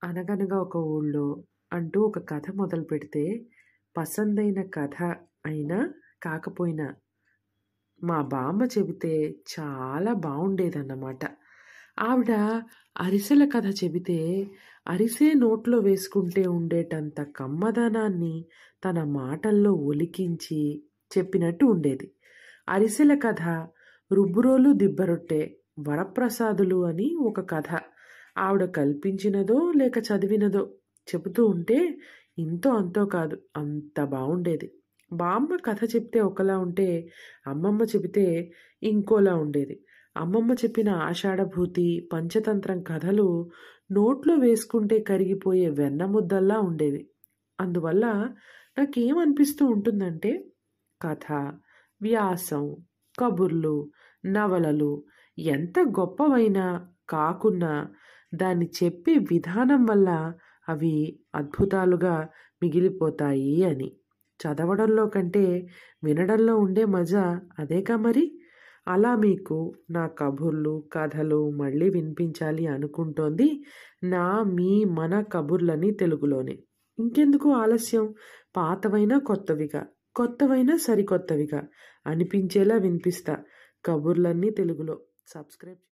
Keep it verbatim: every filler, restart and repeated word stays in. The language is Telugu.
అనగనగా ఒక ఊళ్ళో అంటూ ఒక కథ మొదలుపెడితే, పసందైన కథ అయినా, కాకపోయినా మా బామ్మ చెబితే చాలా బావుండేదన్నమాట. ఆవిడ అరిసెల కథ చెబితే, అరిసే నోట్లో వేసుకుంటే ఉండేటంత కమ్మదనాన్ని తన మాటల్లో ఒలికించి చెప్పినట్టు ఉండేది. అరిసెల కథ 'రుబ్బురోలు దిబ్బరొట్టె వరప్రసాదులు' అని ఒక కథ. ఆవిడ కల్పించినదో లేక చదివినదో చెబుతూ ఉంటే ఇంతో అంతో కాదు, అంత బావుండేది. బామ్మ కథ చెప్తే ఒకలా ఉంటే, అమ్మమ్మ చెబితే ఇంకోలా ఉండేది. అమ్మమ్మ చెప్పిన ఆషాఢభూతి, పంచతంత్రం కథలు నోట్లో వేసుకుంటే కరిగిపోయే వెన్నముద్దల్లా ఉండేవి. అందువల్ల నాకేమనిపిస్తూ ఉంటుందంటే, కథ, వ్యాసం, కబుర్లు, నవలలు ఎంత గొప్పవైనా కాకున్నా దాన్ని చెప్పే విధానం వల్ల అవి అద్భుతాలుగా మిగిలిపోతాయి అని. చదవడంలో కంటే వినడంలో ఉండే మజా అదేగా మరి. అలా మీకు నా కబుర్లు, కథలు మళ్ళీ వినిపించాలి అనుకుంటోంది నా మీ మన కబుర్లని తెలుగులోనే. ఇంకెందుకు ఆలస్యం? పాతవైనా కొత్తవిగా, కొత్తవైనా సరికొత్తవిగా అనిపించేలా వినిపిస్తా. కబుర్లన్నీ తెలుగులో. సబ్స్క్రైబ్